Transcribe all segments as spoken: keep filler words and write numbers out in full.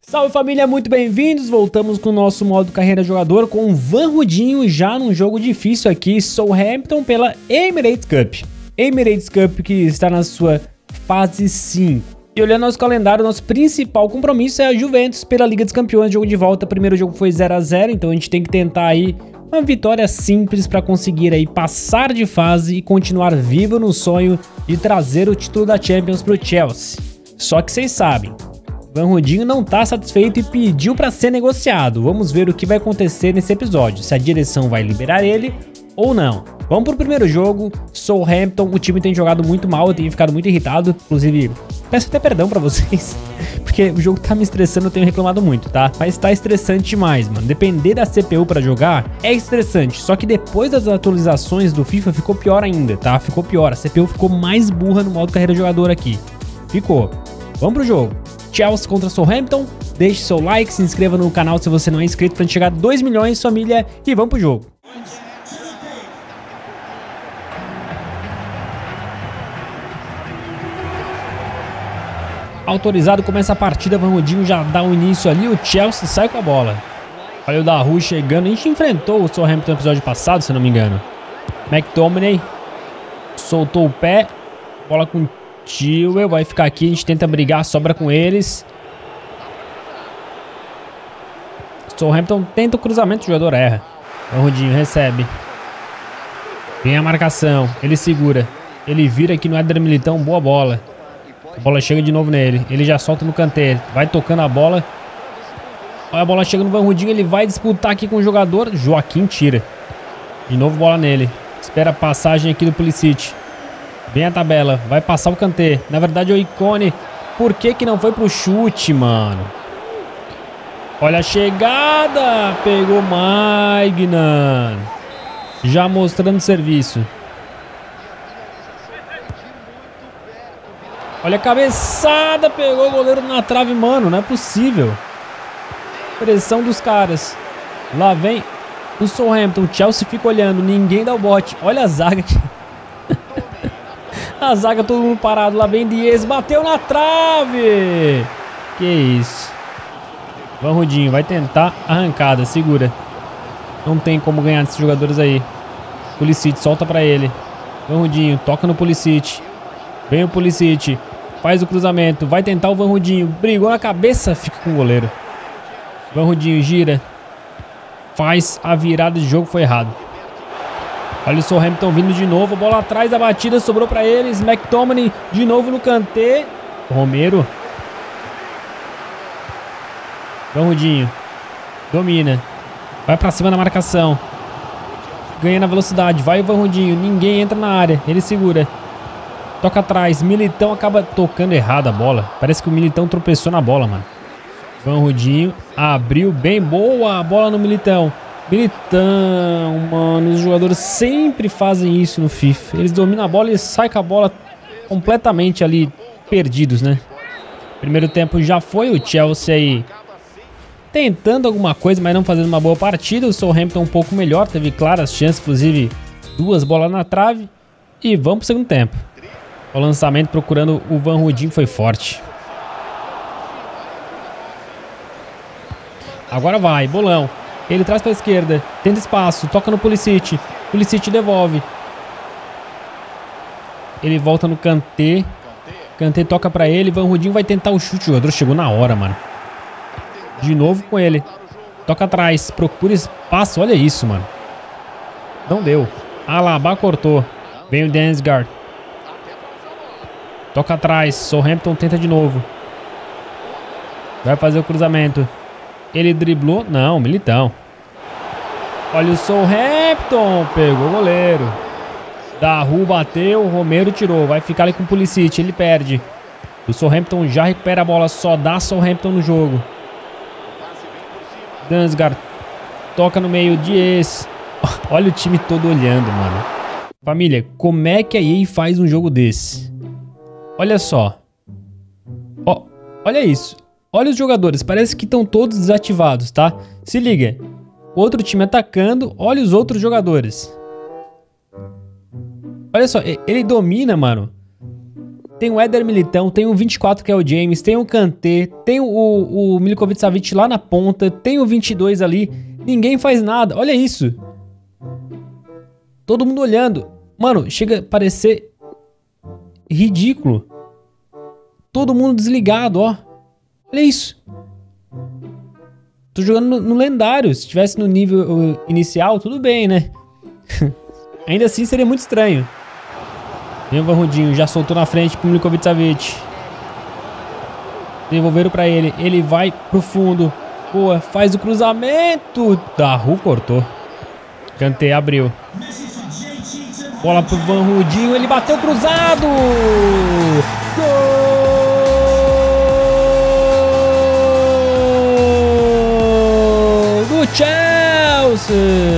Salve família, muito bem-vindos, voltamos com o nosso modo carreira jogador com o Vanrudinho já num jogo difícil aqui, Southampton pela Emirates Cup. Emirates Cup que está na sua fase cinco. E olhando nosso calendário, nosso principal compromisso é a Juventus pela Liga dos Campeões, jogo de volta, primeiro jogo foi zero a zero, então a gente tem que tentar aí uma vitória simples para conseguir aí passar de fase e continuar vivo no sonho de trazer o título da Champions para o Chelsea. Só que vocês sabem, Vanrudinho não está satisfeito e pediu para ser negociado. Vamos ver o que vai acontecer nesse episódio, se a direção vai liberar ele ou não. Vamos pro primeiro jogo, Southampton. O time tem jogado muito mal, eu tenho ficado muito irritado. Inclusive, peço até perdão pra vocês, porque o jogo tá me estressando, eu tenho reclamado muito, tá? Mas tá estressante demais, mano. Depender da C P U pra jogar é estressante. Só que depois das atualizações do FIFA ficou pior ainda, tá? Ficou pior, a C P U ficou mais burra no modo carreira jogador aqui. Ficou. Vamos pro jogo. Chelsea contra Southampton. Deixe seu like, se inscreva no canal se você não é inscrito pra gente chegar a dois milhões, família. E vamos pro jogo. Autorizado, começa a partida, Vanrudinho já dá o início ali, o Chelsea sai com a bola. Olha o Daru chegando, a gente enfrentou o Southampton no episódio passado, se não me engano. McTominay soltou o pé, bola com o Chilwell, vai ficar aqui, a gente tenta brigar, sobra com eles. Southampton tenta o cruzamento, o jogador erra. Vanrudinho recebe. Vem a marcação, ele segura, ele vira aqui no Éder Militão, boa bola. A bola chega de novo nele. Ele já solta no canteiro. Vai tocando a bola. Olha a bola chega no Vanrudinho. Ele vai disputar aqui com o jogador. Joaquim tira. De novo bola nele. Espera a passagem aqui do Pulisic. Vem a tabela. Vai passar o canteiro. Na verdade é o Icone. Por que que não foi pro chute, mano? Olha a chegada. Pegou Maignan. Já mostrando serviço. Olha a cabeçada, pegou o goleiro na trave, mano, não é possível. Pressão dos caras. Lá vem o Southampton, o Chelsea fica olhando, ninguém dá o bote. Olha a zaga aqui. A zaga, todo mundo parado, lá vem Dias, bateu na trave. Que isso. Vanrudinho vai tentar arrancada, segura. Não tem como ganhar desses jogadores aí. Pulisic, solta pra ele. Vanrudinho, toca no Pulisic. Vem o Pulisic, faz o cruzamento, vai tentar o Vanrudinho, brigou na cabeça, fica com o goleiro. Vanrudinho gira, faz a virada de jogo, foi errado. Olha o Southampton vindo de novo, bola atrás da batida, sobrou para eles, McTominay de novo no canteiro. Romero. Vanrudinho, domina, vai para cima na marcação. Ganha na velocidade, vai o Vanrudinho, ninguém entra na área, ele segura. Toca atrás, Militão acaba tocando errado a bola. Parece que o Militão tropeçou na bola, mano. Vanrudinho abriu bem, boa a bola no Militão. Militão, mano, os jogadores sempre fazem isso no FIFA. Eles dominam a bola e saem com a bola completamente ali perdidos, né? Primeiro tempo já foi, o Chelsea aí tentando alguma coisa, mas não fazendo uma boa partida. O Southampton um pouco melhor, teve claras chances, inclusive duas bolas na trave. E vamos pro segundo tempo. O lançamento procurando o Vanrudinho foi forte. Agora vai, bolão. Ele traz para a esquerda, tenta espaço, toca no Pulisic. Pulisic devolve. Ele volta no Kanté. Kanté toca para ele, Vanrudinho vai tentar o chute. O jogador chegou na hora, mano. De novo com ele. Toca atrás, procura espaço. Olha isso, mano. Não deu. Alaba cortou. Vem o Dansgaard. Toca atrás, Southampton tenta de novo. Vai fazer o cruzamento. Ele driblou, não, Militão. Olha o Southampton, pegou o goleiro. Daru bateu, Romero tirou. Vai ficar ali com o Pulisic, ele perde. O Southampton já recupera a bola, só dá Southampton no jogo. Dansgaard toca no meio, Dias. Olha o time todo olhando, mano. Família, como é que a E A faz um jogo desse? Olha só. Ó, olha isso. Olha os jogadores, parece que estão todos desativados, tá? Se liga. Outro time atacando, olha os outros jogadores. Olha só, ele domina, mano. tem o Éder Militão, tem o vinte e quatro que é o James, tem o Kanté, tem o, o Milinkovic-Savic lá na ponta, tem o vinte e dois ali. Ninguém faz nada. Olha isso. Todo mundo olhando. Mano, chega a parecer ridículo. Todo mundo desligado, ó. Olha isso. Tô jogando no, no lendário. Se tivesse no nível uh, inicial, tudo bem, né? Ainda assim seria muito estranho. Vem o Vanrudinho, já soltou na frente pro Milinkovic-Savic. Devolveram pra ele. Ele vai pro fundo. Boa, faz o cruzamento. Daru cortou. Kanté abriu. Bola pro Vanrudinho, ele bateu cruzado. Gol do Chelsea.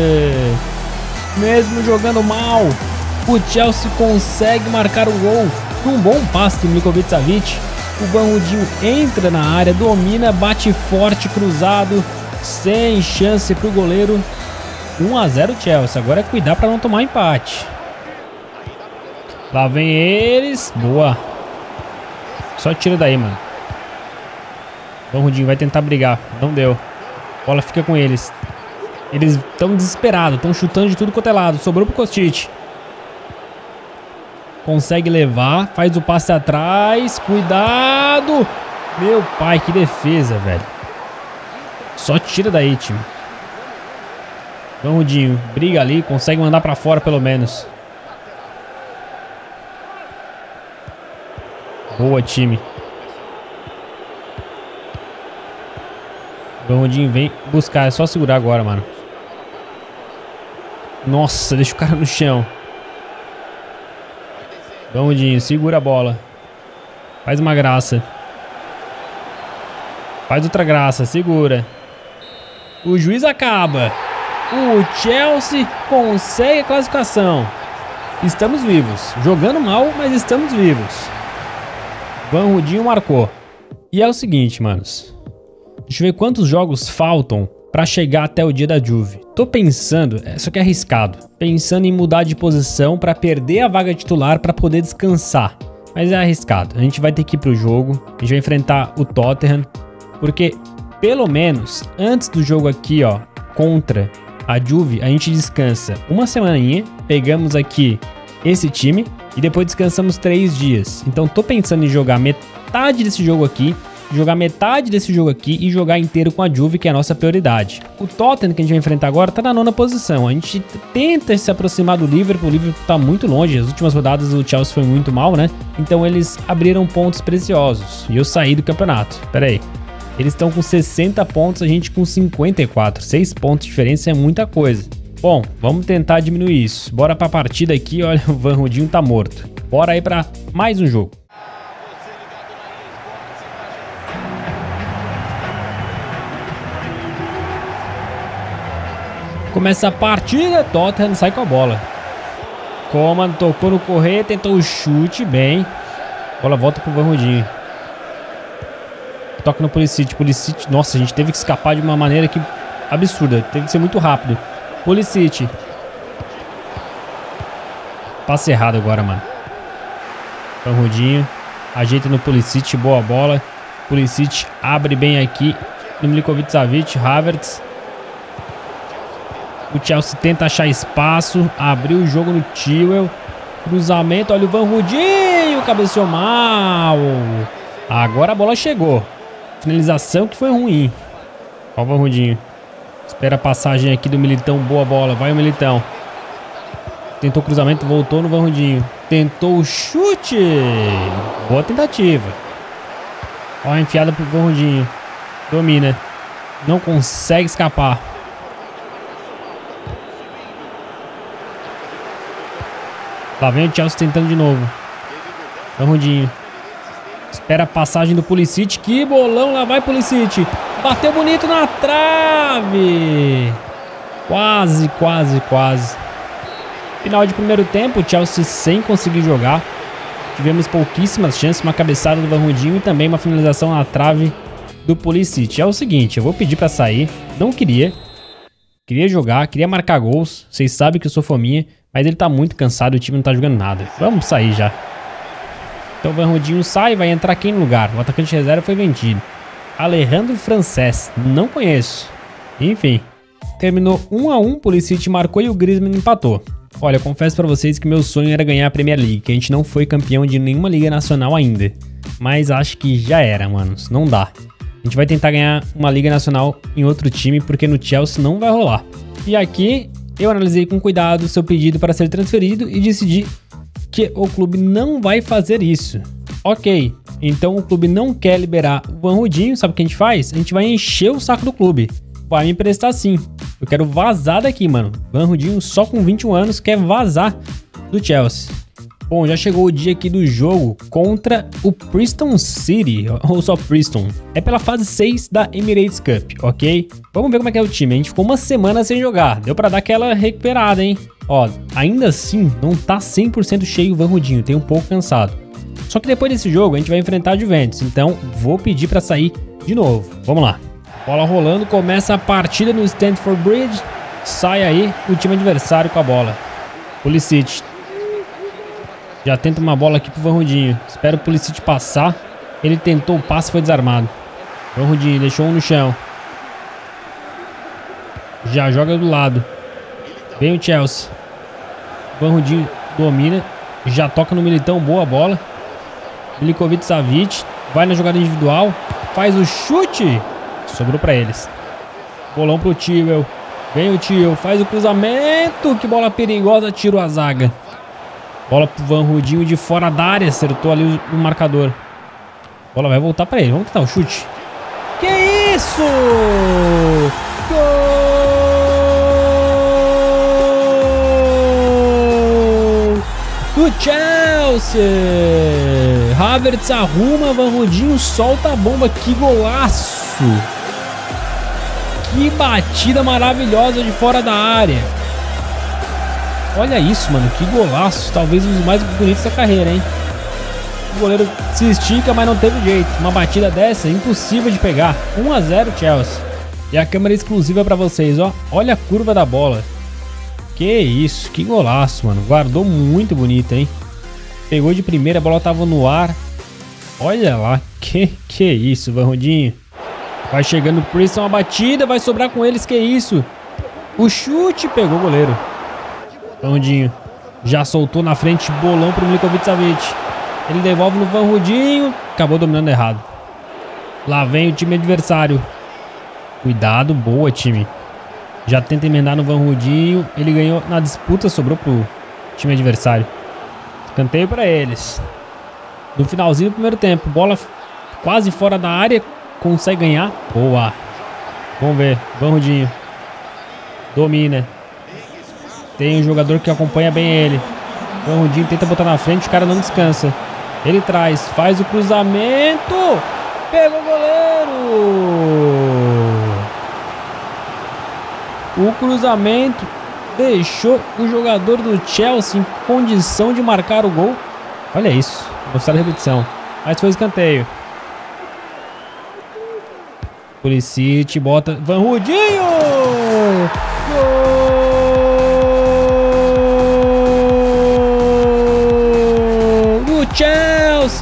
Mesmo jogando mal, o Chelsea consegue marcar o gol com um bom passe do Milinkovic-Savic. O Vanrudinho entra na área, domina, bate forte, cruzado, sem chance pro goleiro. um a zero Chelsea. Agora é cuidar para não tomar empate. Lá vem eles. Boa. Só tira daí, mano. Vanrudinho vai tentar brigar. Não deu. A bola fica com eles. Eles estão desesperados. Estão chutando de tudo quanto é lado. Sobrou pro Kostic. Consegue levar. Faz o passe atrás. Cuidado. Meu pai, que defesa, velho. Só tira daí, time. Vanrudinho. Briga ali. Consegue mandar pra fora pelo menos. Boa, time. Vanrudinho vem buscar. É só segurar agora, mano. Nossa, deixa o cara no chão. Vanrudinho, segura a bola. Faz uma graça. Faz outra graça, segura. O juiz acaba. O Chelsea consegue a classificação. Estamos vivos. Jogando mal, mas estamos vivos. Vanrudinho marcou. E é o seguinte, manos. Deixa eu ver quantos jogos faltam pra chegar até o dia da Juve. Tô pensando, só que é arriscado, pensando em mudar de posição pra perder a vaga titular pra poder descansar. Mas é arriscado. A gente vai ter que ir pro jogo. A gente vai enfrentar o Tottenham. Porque, pelo menos, antes do jogo aqui, ó, contra a Juve, a gente descansa uma semaninha. Pegamos aqui esse time e depois descansamos três dias. Então tô pensando em jogar metade desse jogo aqui, jogar metade desse jogo aqui e jogar inteiro com a Juve, que é a nossa prioridade. O Tottenham que a gente vai enfrentar agora tá na nona posição. A gente tenta se aproximar do Liverpool. O Liverpool tá muito longe. As últimas rodadas o Chelsea foi muito mal, né? Então eles abriram pontos preciosos e eu saí do campeonato. Pera aí. Eles estão com sessenta pontos, a gente com cinquenta e quatro. seis pontos de diferença é muita coisa. Bom, vamos tentar diminuir isso. Bora pra partida aqui. Olha, o Vanrudinho tá morto. Bora aí pra mais um jogo. Começa a partida. Tottenham sai com a bola. Coman tocou no correr, tentou o chute, bem. Bola volta pro Vanrudinho. Toca no Pulisic. Pulisic, nossa, a gente teve que escapar de uma maneira que absurda. Teve que ser muito rápido. Pulisic. Passe errado agora, mano. Vanrudinho. Ajeita no Pulisic. Boa bola. Pulisic abre bem aqui no Milinkovic-Savic. Havertz. O Chelsea tenta achar espaço. Abriu o jogo no Chilwell. Cruzamento. Olha o Vanrudinho. Cabeceou mal. Agora a bola chegou. Finalização que foi ruim. Olha o Vanrudinho. Espera a passagem aqui do Militão. Boa bola. Vai o Militão. Tentou o cruzamento. Voltou no Vanrudinho. Tentou o chute. Boa tentativa. Olha a enfiada pro Vanrudinho. Domina. Não consegue escapar. Lá vem o Chelsea tentando de novo. Vanrudinho. Espera a passagem do Pulisic. Que bolão. Lá vai Pulisic. Bateu bonito na trave. Quase, quase, quase. Final de primeiro tempo. O Chelsea sem conseguir jogar. Tivemos pouquíssimas chances. Uma cabeçada do Vanrudinho e também uma finalização na trave do Pulisic. É o seguinte. Eu vou pedir pra sair. Não queria. Queria jogar. Queria marcar gols. Vocês sabem que eu sou fominha. Mas ele tá muito cansado. O time não tá jogando nada. Vamos sair já. Então o Vanrudinho sai, vai entrar quem no lugar? O atacante reserva foi vendido. Alejandro Francés, não conheço. Enfim, terminou um a um, o Pulisic marcou e o Griezmann empatou. Olha, eu confesso pra vocês que meu sonho era ganhar a Premier League, que a gente não foi campeão de nenhuma liga nacional ainda. Mas acho que já era, manos, não dá. A gente vai tentar ganhar uma liga nacional em outro time, porque no Chelsea não vai rolar. E aqui, eu analisei com cuidado o seu pedido para ser transferido e decidi que o clube não vai fazer isso. Ok, então o clube não quer liberar o Vanrudinho, sabe o que a gente faz? A gente vai encher o saco do clube. Vai me emprestar sim. Eu quero vazar daqui, mano. Vanrudinho só com vinte e um anos quer vazar do Chelsea. Bom, já chegou o dia aqui do jogo contra o Preston City, ou só Preston. É pela fase seis da Emirates Cup, ok? Vamos ver como é que é o time. A gente ficou uma semana sem jogar. Deu pra dar aquela recuperada, hein? Ó, ainda assim, não tá cem por cento cheio o Vanrudinho. Tem um pouco cansado. Só que depois desse jogo, a gente vai enfrentar a Juventus. Então, vou pedir pra sair de novo. Vamos lá. Bola rolando, começa a partida no Stamford Bridge. Sai aí o time adversário com a bola. Pulisic. Já tenta uma bola aqui pro Vanrudinho. Espera o Pulisic passar. Ele tentou o passe e foi desarmado. Vanrudinho deixou um no chão. Já joga do lado. Vem o Chelsea. Vanrudinho domina. Já toca no Militão. Boa bola. Milinkovic Savic. Vai na jogada individual. Faz o chute. Sobrou pra eles. Bolão pro Tio. Vem o Tio. Faz o cruzamento. Que bola perigosa. Tirou a zaga. Bola pro Vanrudinho de fora da área. Acertou ali o, o marcador. Bola vai voltar pra ele. Vamos tentar o chute. Que isso? Gol do Chelsea. Havertz arruma. Vanrudinho solta a bomba. Que golaço. Que batida maravilhosa de fora da área. Olha isso, mano, que golaço. Talvez um dos mais bonitos da carreira, hein? O goleiro se estica, mas não teve jeito. Uma batida dessa é impossível de pegar. um a zero Chelsea. E a câmera exclusiva pra vocês, ó. Olha a curva da bola. Que isso, que golaço, mano. Guardou muito bonito, hein? Pegou de primeira, a bola tava no ar. Olha lá, que que isso, Vanrudinho. Vai chegando o Preston, a batida, vai sobrar com eles, que isso. O chute pegou o goleiro. Vanrudinho já soltou na frente, bolão pro Milinkovic Savic. Ele devolve no Vanrudinho, acabou dominando errado. Lá vem o time adversário. Cuidado, boa time. Já tenta emendar no Vanrudinho. Ele ganhou na disputa, sobrou pro time adversário. Escanteio pra eles. No finalzinho do primeiro tempo, bola quase fora da área. Consegue ganhar. Boa. Vamos ver, Vanrudinho domina. Tem um jogador que acompanha bem ele. O Vanrudinho tenta botar na frente, o cara não descansa. Ele traz, faz o cruzamento. Pegou o goleiro. O cruzamento deixou o jogador do Chelsea em condição de marcar o gol. Olha isso, vou mostrar a repetição. Mas foi escanteio. Pulisic bota Vanrudinho. Gol! Chelsea!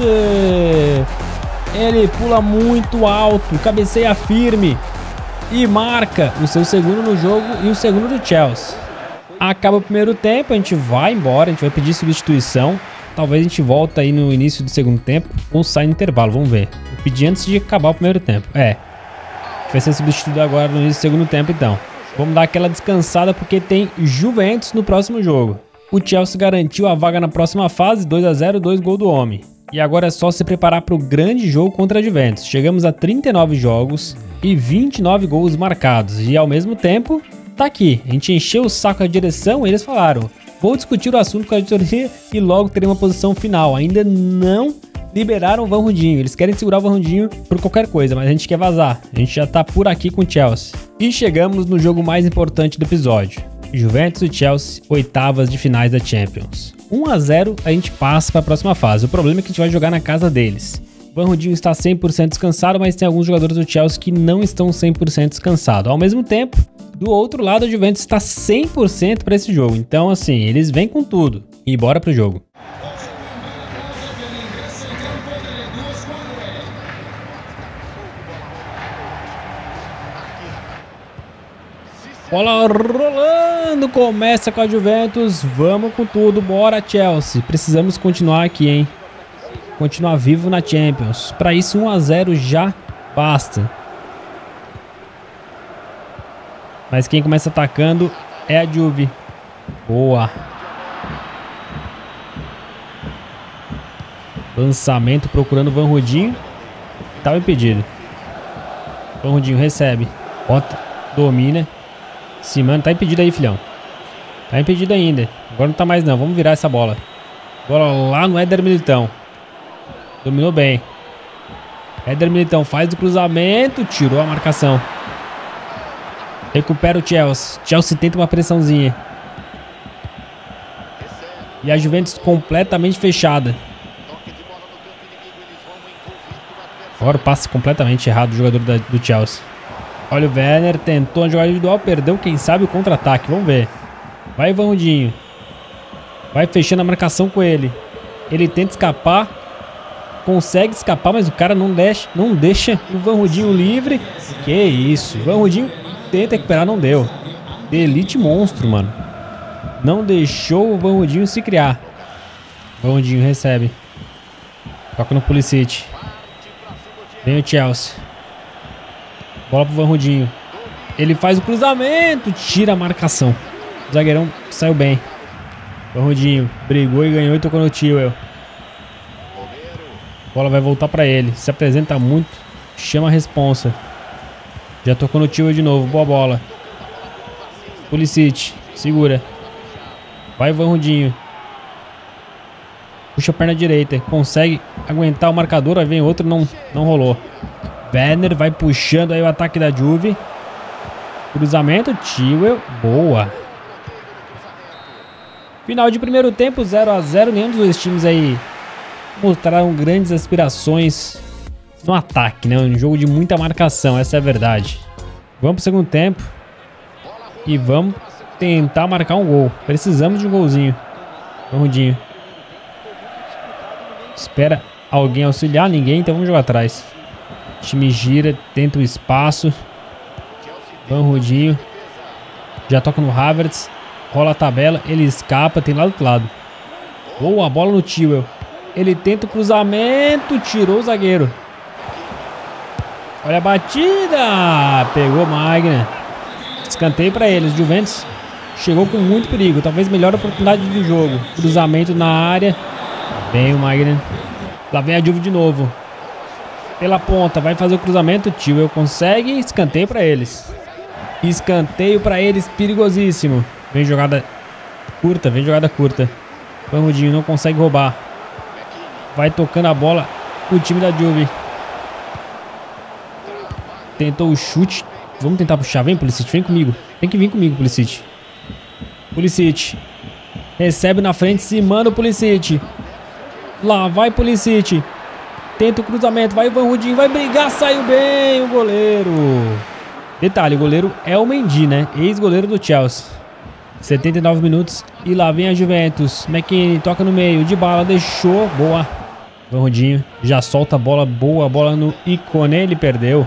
Ele pula muito alto, cabeceia firme e marca o seu segundo no jogo e o segundo do Chelsea. Acaba o primeiro tempo, a gente vai embora, a gente vai pedir substituição. Talvez a gente volta aí no início do segundo tempo ou sai no intervalo, vamos ver. Vou pedir antes de acabar o primeiro tempo. É, a gente vai ser substituído agora no início do segundo tempo então. Vamos dar aquela descansada porque tem Juventus no próximo jogo. O Chelsea garantiu a vaga na próxima fase, dois a zero, dois gols do homem. E agora é só se preparar para o grande jogo contra a Juventus. Chegamos a trinta e nove jogos e vinte e nove gols marcados. E ao mesmo tempo, tá aqui. A gente encheu o saco da direção e eles falaram: vou discutir o assunto com a diretoria e logo terei uma posição final. Ainda não liberaram o Vanrudinho. Eles querem segurar o Vanrudinho por qualquer coisa, mas a gente quer vazar. A gente já tá por aqui com o Chelsea. E chegamos no jogo mais importante do episódio. Juventus e Chelsea, oitavas de finais da Champions. um a zero, a gente passa para a próxima fase. O problema é que a gente vai jogar na casa deles. O Vanrudinho está cem por cento descansado, mas tem alguns jogadores do Chelsea que não estão cem por cento descansados. Ao mesmo tempo, do outro lado, a Juventus está cem por cento para esse jogo. Então, assim, eles vêm com tudo. E bora pro jogo. Bola rolando, começa com a Juventus, vamos com tudo, bora Chelsea, precisamos continuar aqui, hein, continuar vivo na Champions, para isso um a zero já basta. Mas quem começa atacando é a Juve, boa. Lançamento procurando o Vanrudinho, tava impedido. Vanrudinho recebe, bota, domina. Sim, mano, tá impedido aí, filhão. Tá impedido ainda. Agora não tá mais não. Vamos virar essa bola. Bola lá no Éder Militão. Dominou bem. Éder Militão faz o cruzamento. Tirou a marcação. Recupera o Chelsea. Chelsea tenta uma pressãozinha. E a Juventus completamente fechada. Agora o passe completamente errado do jogador da, do Chelsea. Olha o Werner, tentou uma jogada individual, perdeu, quem sabe, o contra-ataque. Vamos ver. Vai Vanrudinho. Vai fechando a marcação com ele. Ele tenta escapar. Consegue escapar, mas o cara não deixa, não deixa o Vanrudinho livre. Que isso. O Vanrudinho tenta recuperar, não deu. Elite monstro, mano. Não deixou o Vanrudinho se criar. Vanrudinho recebe. Toca no Pulisic. Vem o Chelsea. Bola pro Vanrudinho. Ele faz o cruzamento. Tira a marcação. O zagueirão saiu bem. Vanrudinho brigou e ganhou e tocou no Chilwell. Bola vai voltar pra ele. Se apresenta muito. Chama a responsa. Já tocou no Chilwell de novo. Boa bola. Pulisic. Segura. Vai Vanrudinho. Puxa a perna direita. Consegue aguentar o marcador. Aí vem outro. Não, não rolou. Werner vai puxando aí o ataque da Juve. Cruzamento, Chilwell, boa. Final de primeiro tempo, zero a zero. Nenhum dos dois times aí mostraram grandes aspirações no ataque, né? Um jogo de muita marcação, essa é a verdade. Vamos pro segundo tempo. E vamos tentar marcar um gol. Precisamos de um golzinho. Vanrudinho. Espera alguém auxiliar, ninguém, então vamos jogar atrás. O time gira, tenta o espaço. Vanrudinho. Já toca no Havertz. Rola a tabela, ele escapa, tem lá do outro lado. Boa, bola no Chilwell. Ele tenta o cruzamento, tirou o zagueiro. Olha a batida. Pegou Magna. Escanteio para eles. Juventus chegou com muito perigo. Talvez melhor oportunidade do jogo. Cruzamento na área. Vem o Magna. Lá vem a Juve de novo. Pela ponta, vai fazer o cruzamento. Chilwell consegue. Escanteio para eles. Escanteio para eles, perigosíssimo. Vem jogada curta, vem jogada curta. Vanrudinho não consegue roubar. Vai tocando a bola o time da Juve. Tentou o chute. Vamos tentar puxar. Vem, Pulisic, vem comigo. Tem que vir comigo, Pulisic. Pulisic. Recebe na frente, se manda o Pulisic. Lá vai Pulisic. Tenta o cruzamento, vai o Vanrudinho, vai brigar, saiu bem o goleiro. Detalhe, o goleiro é o Mendy, né? Ex-goleiro do Chelsea. setenta e nove minutos e lá vem a Juventus. McKennie toca no meio, Dybala deixou, boa. Vanrudinho já solta a bola, boa bola no Icone, ele perdeu.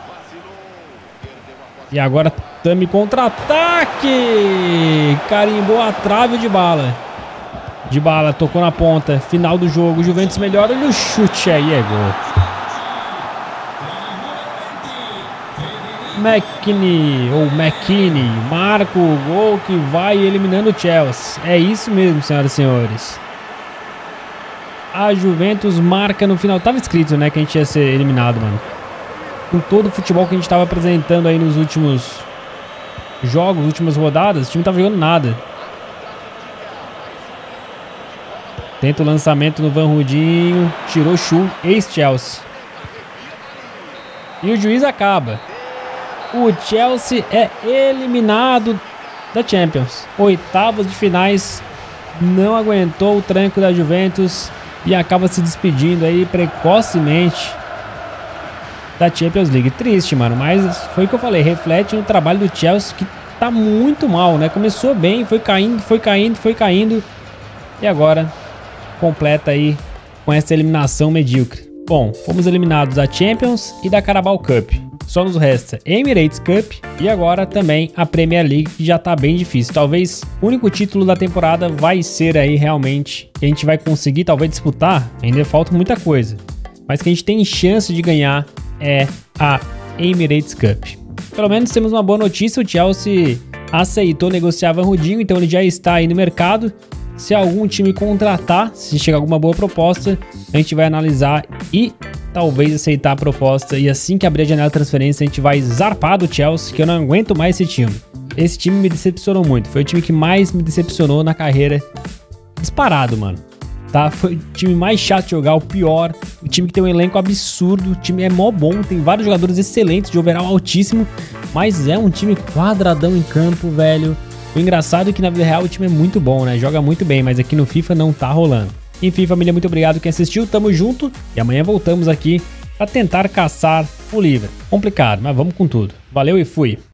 E agora Tami contra-ataque. Carimbou a trave de Dybala. Dybala tocou na ponta, final do jogo, Juventus melhora no chute, aí é gol. McKennie, ou McKennie, marca o gol que vai eliminando o Chelsea. É isso mesmo, senhoras e senhores. A Juventus marca no final. Tava escrito, né, que a gente ia ser eliminado, mano. Com todo o futebol que a gente tava apresentando aí nos últimos jogos, últimas rodadas, o time não tava jogando nada. Tenta o lançamento no Vanrudinho. Tirou o Chu, ex-Chelsea. E o juiz acaba. O Chelsea é eliminado da Champions. Oitavas de finais. Não aguentou o tranco da Juventus. E acaba se despedindo aí precocemente da Champions League. Triste, mano. Mas foi o que eu falei. Reflete no trabalho do Chelsea, que tá muito mal, né? Começou bem, foi caindo, foi caindo, foi caindo. E agora completa aí com essa eliminação medíocre. Bom, fomos eliminados da Champions e da Carabao Cup. só nos resta Emirates Cup e agora também a Premier League, que já tá bem difícil. Talvez o único título da temporada vai ser aí realmente que a gente vai conseguir talvez disputar, ainda falta muita coisa, mas que a gente tem chance de ganhar é a Emirates Cup. Pelo menos temos uma boa notícia, o Chelsea aceitou negociar Vanrudinho, então ele já está aí no mercado. Se algum time contratar, se chegar alguma boa proposta, a gente vai analisar e talvez aceitar a proposta. E assim que abrir a janela de transferência, a gente vai zarpar do Chelsea, que eu não aguento mais esse time. Esse time me decepcionou muito. Foi o time que mais me decepcionou na carreira. Disparado, mano. Tá? Foi o time mais chato de jogar, o pior. O time que tem um elenco absurdo. O time é mó bom, tem vários jogadores excelentes, de overall altíssimo. Mas é um time quadradão em campo, velho. O engraçado é que na vida real o time é muito bom, né? Joga muito bem, mas aqui no FIFA não tá rolando. Enfim, família, muito obrigado quem assistiu, tamo junto e amanhã voltamos aqui pra tentar caçar o livro. Complicado, mas vamos com tudo. Valeu e fui!